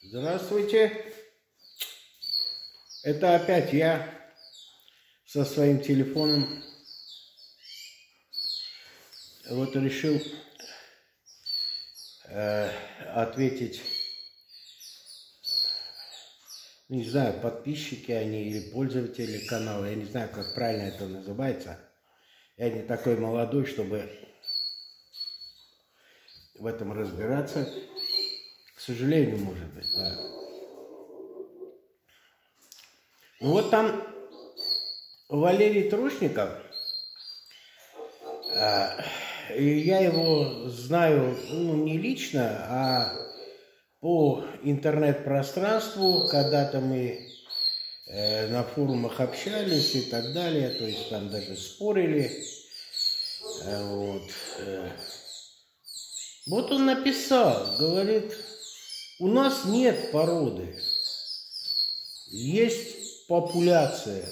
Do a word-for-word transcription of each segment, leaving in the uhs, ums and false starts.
Здравствуйте. Это опять я со своим телефоном. Вот решил э, ответить, не знаю, подписчики они или пользователи канала, я не знаю, как правильно это называется. Я не такой молодой, чтобы в этом разбираться. К сожалению, может быть, да. Ну вот там Валерий Трушников, э, и я его знаю, ну, не лично, а по интернет-пространству, когда-то мы э, на форумах общались и так далее, то есть там даже спорили. Э, вот. Э. вот он написал, говорит, у нас нет породы, есть популяция.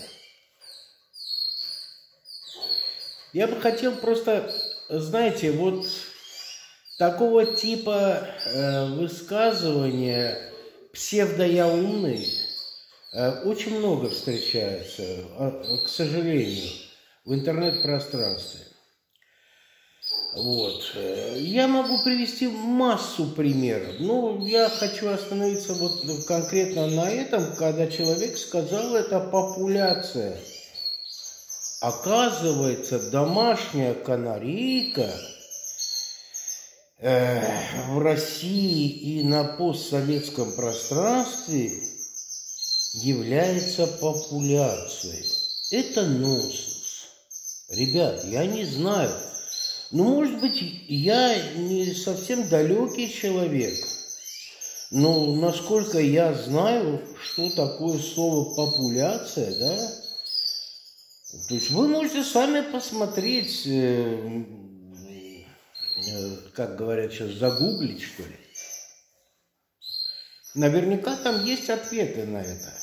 Я бы хотел просто, знаете, вот такого типа э, высказывания псевдо-я умный э, очень много встречается, э, к сожалению, в интернет-пространстве. Вот. Я могу привести массу примеров, но я хочу остановиться вот конкретно на этом, когда человек сказал, это популяция. Оказывается, домашняя канарейка э, в России и на постсоветском пространстве является популяцией. Это нонсенс. Ребят, я не знаю. Ну, может быть, я не совсем далекий человек, но насколько я знаю, что такое слово популяция, да, то есть вы можете сами посмотреть, э, э, как говорят сейчас, загуглить, что ли. Наверняка там есть ответы на это.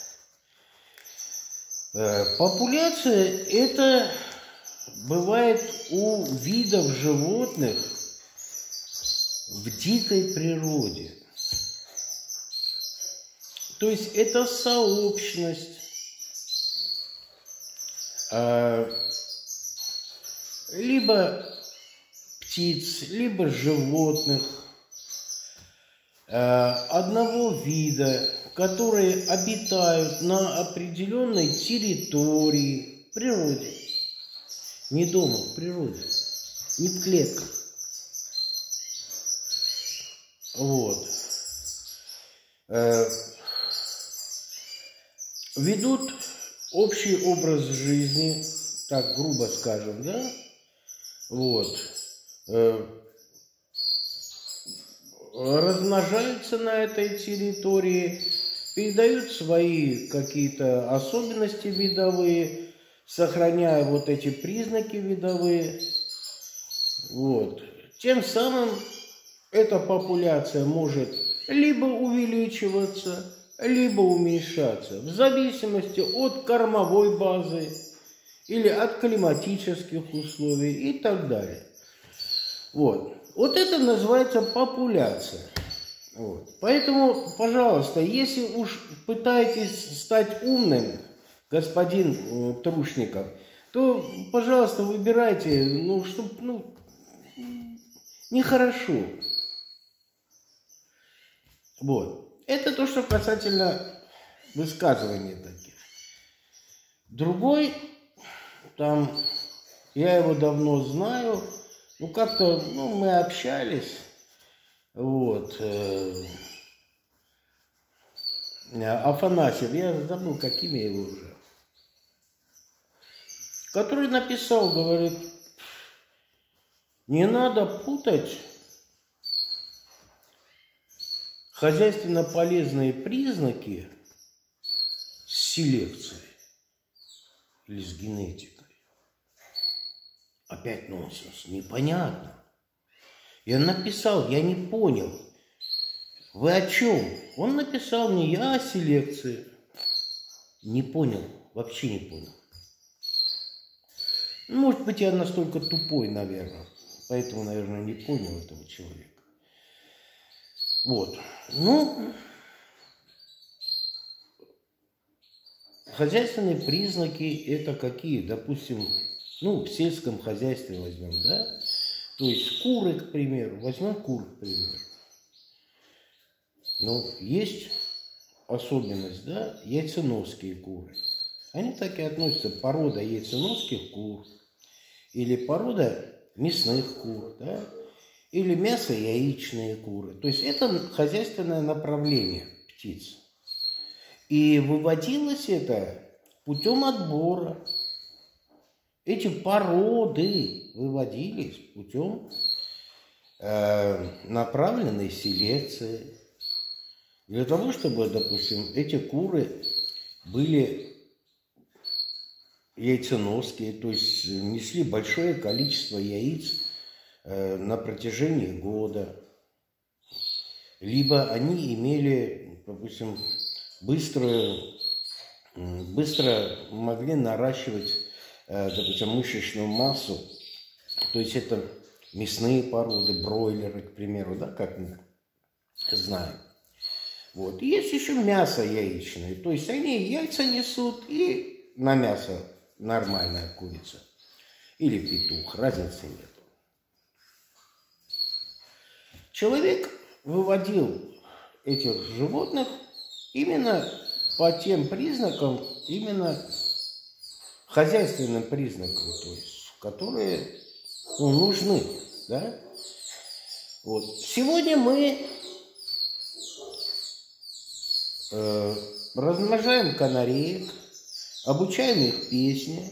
Э, популяция – это бывает у видов животных в дикой природе. То есть это сообщность, либо птиц, либо животных одного вида, которые обитают на определенной территории, в природе. Не дома, в природе, не в клетках. Вот. Ведут общий образ жизни, так грубо скажем, да, вот, э, размножаются на этой территории, передают свои какие-то особенности видовые, сохраняя вот эти признаки видовые, вот. Тем самым эта популяция может либо увеличиваться, либо уменьшаться, в зависимости от кормовой базы или от климатических условий и так далее. Вот, вот это называется популяция. Вот. Поэтому, пожалуйста, если уж пытаетесь стать умным, господин э, Трушников, то, пожалуйста, выбирайте, ну, чтобы, ну, нехорошо. Вот. Это то, что касательно высказываний таких. Другой, там, я его давно знаю, ну, как-то, ну, мы общались, вот, э, Афанасьев, я забыл, какими его уже, который написал, говорит, не надо путать хозяйственно полезные признаки с селекцией или с генетикой. Опять нонсенс, непонятно. Я написал, я не понял. Вы о чем? Он написал не я, а селекции. Не понял, вообще не понял. Может быть, я настолько тупой, наверное. Поэтому, наверное, не понял этого человека. Вот. Ну, хозяйственные признаки это какие? Допустим, ну, в сельском хозяйстве возьмем, да? То есть куры, к примеру, возьмем кур, к примеру. Ну, есть особенность, да, яйценосские куры. Они так и относятся, порода яйценосских кур, или порода мясных кур, да, или мясо-яичные куры. То есть это хозяйственное направление птиц. И выводилось это путем отбора. Эти породы выводились путем э, направленной селекции. Для того, чтобы, допустим, эти куры были яйценоские, то есть несли большое количество яиц э, на протяжении года. Либо они имели, допустим, быструю, быстро могли наращивать, э, допустим, мышечную массу. То есть это мясные породы, бройлеры, к примеру, да, как мы знаем. Вот. Есть еще мясо яичное, то есть они яйца несут и на мясо нормальная курица или петух, разницы нет. Человек выводил этих животных именно по тем признакам, именно хозяйственным признакам, то есть, которые ну, нужны, да? Вот. Сегодня мы э, размножаем канареек, обучаем их песне.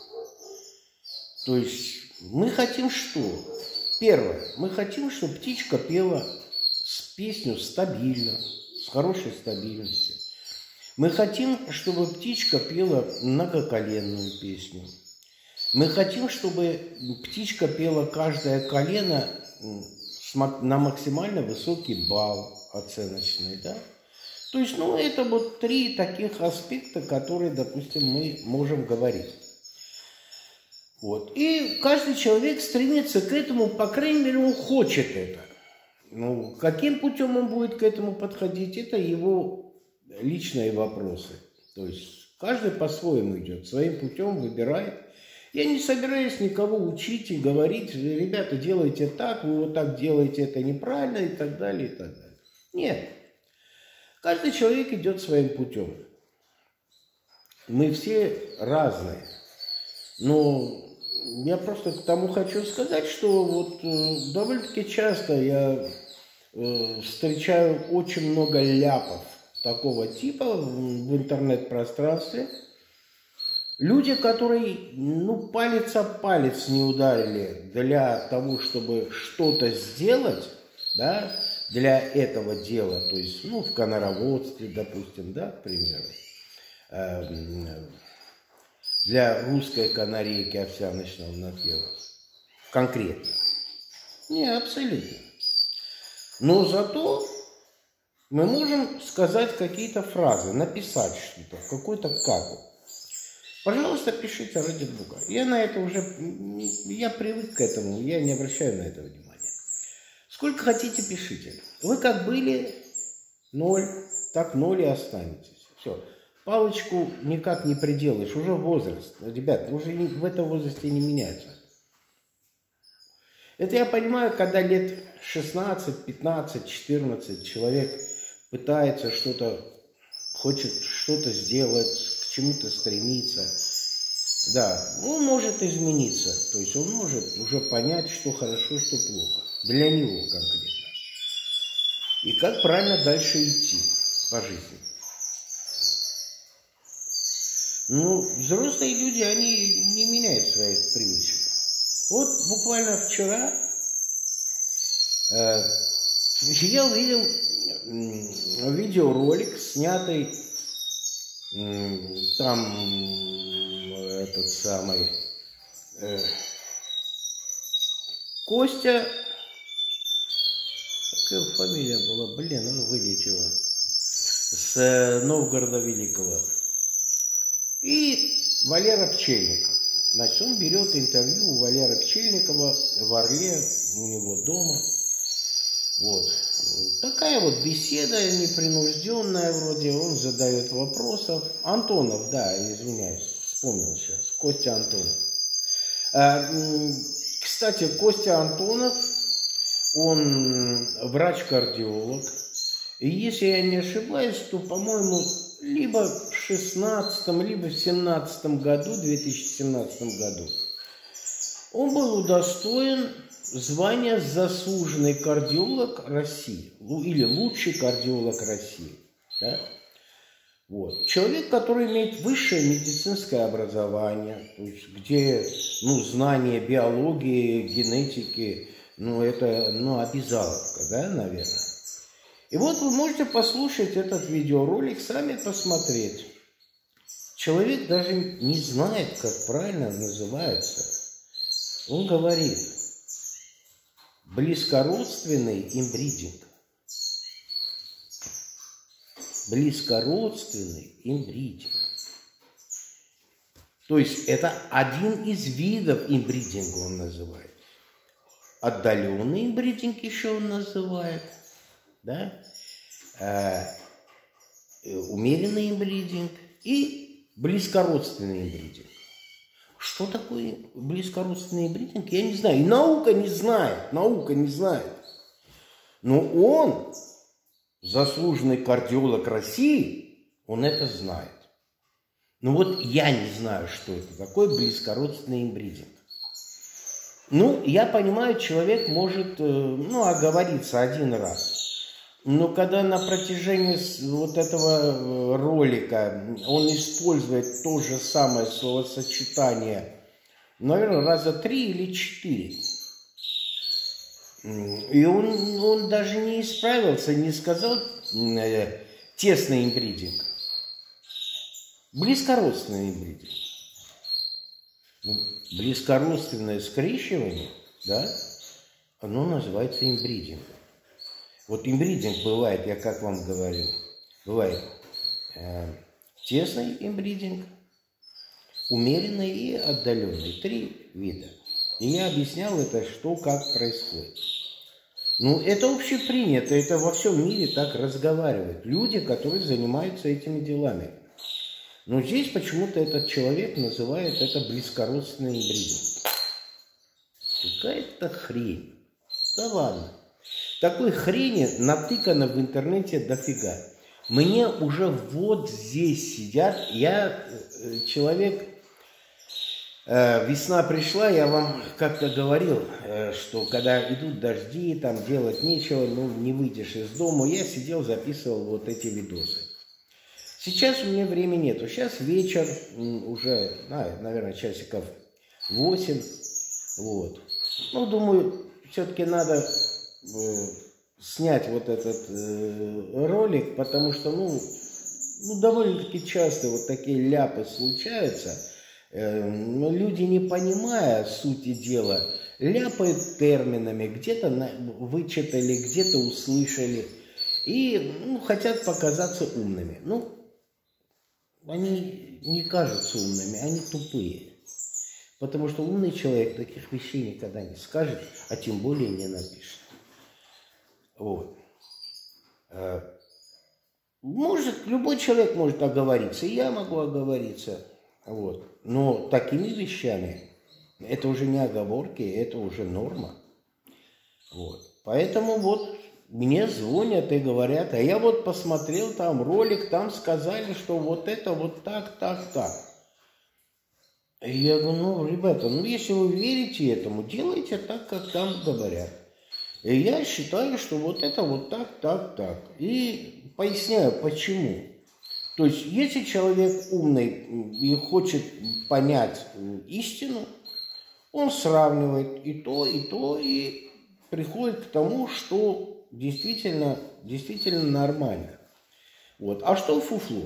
То есть мы хотим что? Первое, мы хотим, чтобы птичка пела песню стабильно, с хорошей стабильностью. Мы хотим, чтобы птичка пела многоколенную песню. Мы хотим, чтобы птичка пела каждое колено на максимально высокий балл оценочный, да? То есть, ну, это вот три таких аспекта, которые, допустим, мы можем говорить. Вот. И каждый человек стремится к этому, по крайней мере, он хочет это. Ну, каким путем он будет к этому подходить, это его личные вопросы. То есть, каждый по-своему идет, своим путем выбирает. Я не собираюсь никого учить и говорить, ребята, делайте так, вы вот так делаете, это неправильно и так далее, и так далее. Нет. Каждый человек идет своим путем. Мы все разные. Но я просто к тому хочу сказать, что вот э, довольно-таки часто я э, встречаю очень много ляпов такого типа в, в интернет-пространстве. Люди, которые, ну, палец о палец не ударили для того, чтобы что-то сделать, да, для этого дела, то есть, ну, в конороводстве, допустим, да, к примеру, э, для русской канарейки овсяночного напева, конкретно. Не, абсолютно. Но зато мы можем сказать какие-то фразы, написать что-то, в какой-то капу. Пожалуйста, пишите, ради Бога. Я на это уже, я привык к этому, я не обращаю на это внимания. Сколько хотите, пишите. Вы как были, ноль, так ноль и останетесь. Все. Палочку никак не приделаешь, уже возраст. Ребят, уже в этом возрасте не меняется. Это я понимаю, когда лет шестнадцать, пятнадцать, четырнадцать человек пытается что-то, хочет что-то сделать, к чему-то стремиться. Да, он может измениться, то есть он может уже понять, что хорошо, что плохо. Для него конкретно. И как правильно дальше идти по жизни. Ну, взрослые люди, они не меняют своих привычек. Вот буквально вчера э, я увидел э, видеоролик, снятый э, там э, этот самый э, Костя, какая фамилия была, блин, она вылетела, с э, Новгорода Великого. И Валера Пчельников. Значит, он берет интервью у Валеры Пчельникова в Орле, у него дома. Вот. такая вот беседа непринужденная вроде, он задает вопросов. Антонов, да, извиняюсь, вспомнил сейчас, Костя Антонов. Кстати, Костя Антонов, он врач-кардиолог. И если я не ошибаюсь, то, по-моему, либо в шестнадцатом, либо в семнадцатом году, две тысячи семнадцатом году, он был удостоен звания заслуженный кардиолог России, или лучший кардиолог России. Да? Вот. Человек, который имеет высшее медицинское образование, то есть где ну, знание биологии, генетики, ну это ну, обязаловка, да, наверное. И вот вы можете послушать этот видеоролик, сами посмотреть. Человек даже не знает, как правильно называется. Он говорит, близкородственный инбридинг. Близкородственный инбридинг. То есть это один из видов инбридинга он называет. Отдаленный инбридинг еще он называет. Да? Э, умеренный инбридинг и близкородственный инбридинг. Что такое близкородственный инбридинг, я не знаю. И наука не знает, наука не знает. Но он, заслуженный кардиолог России, он это знает. Ну вот я не знаю, что это такое близкородственный инбридинг. Ну, я понимаю, человек может, ну, оговориться один раз. Но когда на протяжении вот этого ролика он использует то же самое словосочетание, наверное, раза три или четыре, и он, он даже не исправился, не сказал э, тесный инбридинг, близкородственный инбридинг. Близкородственное скрещивание, да, оно называется инбридингом. Вот инбридинг бывает, я как вам говорю, бывает э, тесный инбридинг, умеренный и отдаленный. Три вида. И я объяснял это, что, как происходит. Ну, это общепринято, это во всем мире так разговаривают. Люди, которые занимаются этими делами. Но здесь почему-то этот человек называет это близкородственный инбридинг. Какая-то хрень. Да ладно. Такой хрени натыкано в интернете дофига. Мне уже вот здесь сидят, я человек, э, весна пришла, я вам как-то говорил, э, что когда идут дожди, там делать нечего, ну не выйдешь из дома, я сидел, записывал вот эти видосы. Сейчас у меня времени нету, сейчас вечер, уже, а, наверное, часиков восемь, вот. Ну, думаю, все-таки надо снять вот этот э, ролик, потому что, ну, ну довольно-таки часто вот такие ляпы случаются, э, но люди, не понимая сути дела, ляпают терминами, где-то вычитали, где-то услышали, и ну, хотят показаться умными. Ну, они не кажутся умными, они тупые. Потому что умный человек таких вещей никогда не скажет, а тем более не напишет. Вот. Может, любой человек может оговориться, и я могу оговориться. Вот. Но такими вещами, это уже не оговорки, это уже норма. Вот. Поэтому вот мне звонят и говорят, а я вот посмотрел там ролик, там сказали, что вот это вот так, так, так. И я говорю, ну, ребята, ну, если вы верите этому, делайте так, как там говорят. И я считаю, что вот это вот так, так, так. И поясняю, почему. То есть, если человек умный и хочет понять истину, он сравнивает и то, и то, и приходит к тому, что действительно, действительно нормально. Вот. А что фуфло?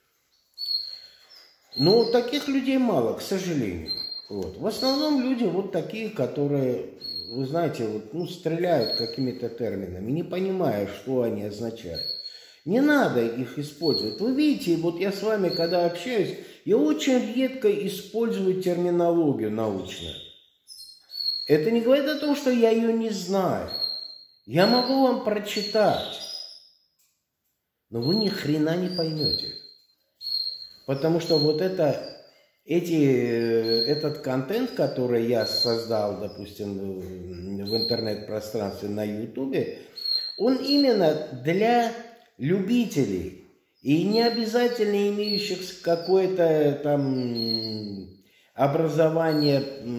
Но таких людей мало, к сожалению. Вот. В основном люди вот такие, которые, вы знаете, вот, ну, стреляют какими-то терминами, не понимая, что они означают. Не надо их использовать. Вы видите, вот я с вами, когда общаюсь, я очень редко использую терминологию научную. Это не говорит о том, что я ее не знаю. Я могу вам прочитать, но вы ни хрена не поймете. Потому что вот это, эти, этот контент, который я создал, допустим, в интернет-пространстве на ютубе, он именно для любителей и не обязательно имеющих какое-то там образование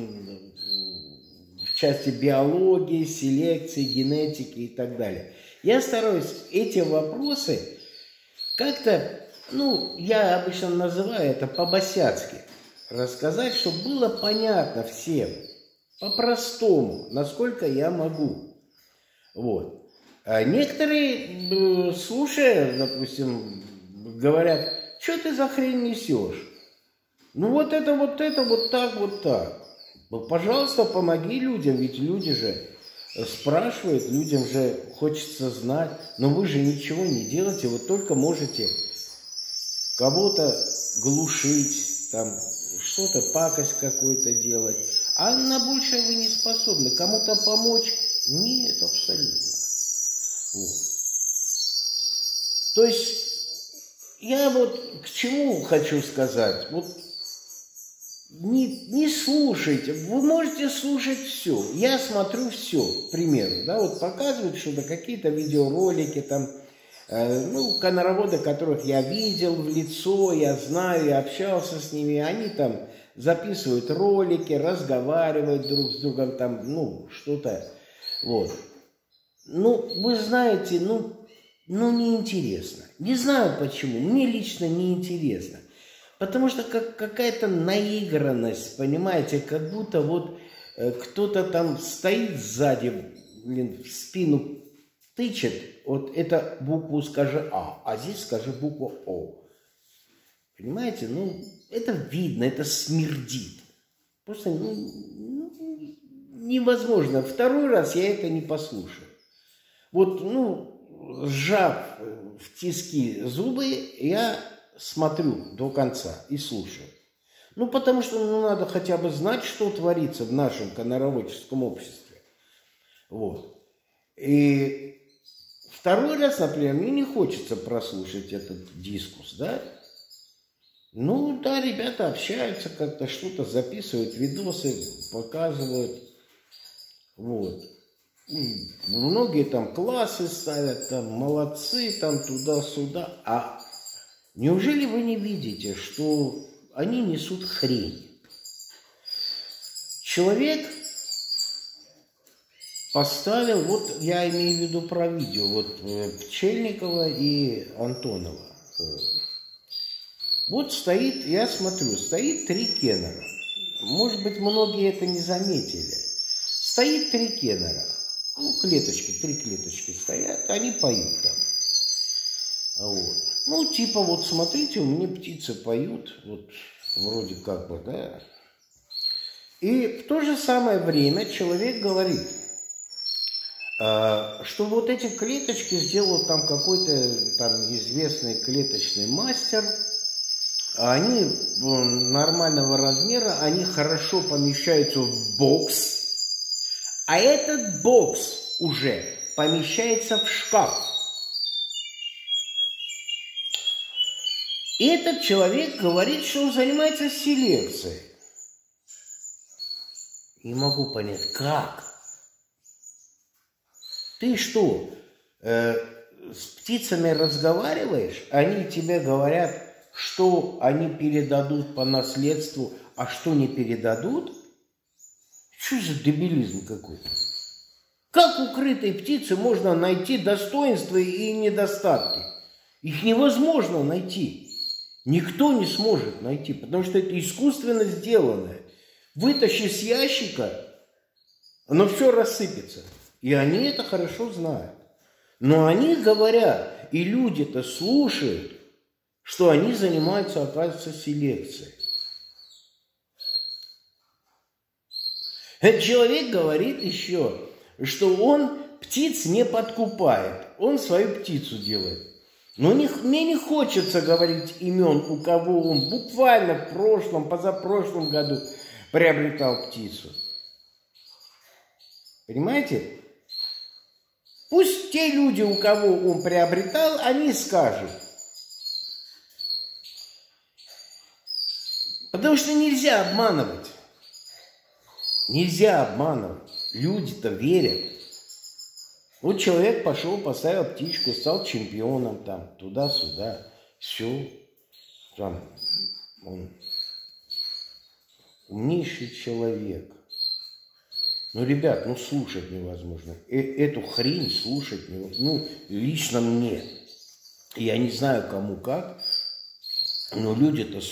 в части биологии, селекции, генетики и так далее. Я стараюсь эти вопросы как-то, ну, я обычно называю это по-босяцки, рассказать, чтобы было понятно всем, по-простому, насколько я могу. Вот. А некоторые, слушая, допустим, говорят, что ты за хрень несешь? Ну вот это, вот это, вот так, вот так. Ну, пожалуйста, помоги людям, ведь люди же спрашивают, людям же хочется знать, но вы же ничего не делаете, вы только можете кого-то глушить, там, что-то, пакость какую-то делать, а на большее вы не способны. Кому-то помочь? Нет, абсолютно. Вот. То есть, я вот к чему хочу сказать, вот, Не, не слушайте, вы можете слушать все. Я смотрю все, к примеру, да, вот показывают что-то, какие-то видеоролики, там, э, ну, конороводы, которых я видел в лицо, я знаю, я общался с ними, они там записывают ролики, разговаривают друг с другом, там, ну, что-то, вот. Ну, вы знаете, ну, ну, неинтересно. Не знаю почему, мне лично неинтересно. Потому что как какая-то наигранность, понимаете, как будто вот э, кто-то там стоит сзади, блин, в спину тычет, вот это букву скажи А, а здесь скажи букву О. Понимаете, ну, это видно, это смердит. Просто ну, ну, невозможно. Второй раз я это не послушаю. Вот, ну, сжав в тиски зубы, я смотрю до конца и слушаю. Ну, потому что ну, надо хотя бы знать, что творится в нашем конороводческом обществе. Вот. И второй раз, например, мне не хочется прослушать этот дискус, да? Ну, да, ребята общаются как-то, что-то записывают, видосы показывают. Вот. И многие там классы ставят, там молодцы, там туда-сюда, а неужели вы не видите, что они несут хрень? Человек поставил, вот я имею в виду про видео, вот Пчельникова и Антонова. Вот стоит, я смотрю, стоит три кеннера. Может быть, многие это не заметили. Стоит три кеннера. Ну, клеточки, три клеточки стоят, они поют там. Вот. Ну, типа, вот смотрите, у меня птицы поют, вот вроде как бы, да. И в то же самое время человек говорит, э, что вот эти клеточки сделал там какой-то там известный клеточный мастер, они нормального размера, они хорошо помещаются в бокс, а этот бокс уже помещается в шкаф. И этот человек говорит, что он занимается селекцией. Не могу понять, как? Ты что, э, с птицами разговариваешь, они тебе говорят, что они передадут по наследству, а что не передадут? Что за дебилизм какой-то? Как у крытой птицы можно найти достоинства и недостатки? Их невозможно найти. Никто не сможет найти, потому что это искусственно сделанное. Вытащи с ящика, оно все рассыпется. И они это хорошо знают. Но они говорят, и люди-то слушают, что они занимаются, оказывается, селекцией. Этот человек говорит еще, что он птиц не подкупает, он свою птицу делает. Но не, мне не хочется говорить имен, у кого он буквально в прошлом, позапрошлом году приобретал птицу. Понимаете? Пусть те люди, у кого он приобретал, они скажут. Потому что нельзя обманывать. Нельзя обманывать. Люди-то верят. Вот человек пошел, поставил птичку, стал чемпионом там, туда-сюда. Все. Там он умнейший человек. Ну, ребят, ну слушать невозможно. Э эту хрень слушать невозможно. Ну, лично мне. Я не знаю, кому как, но люди-то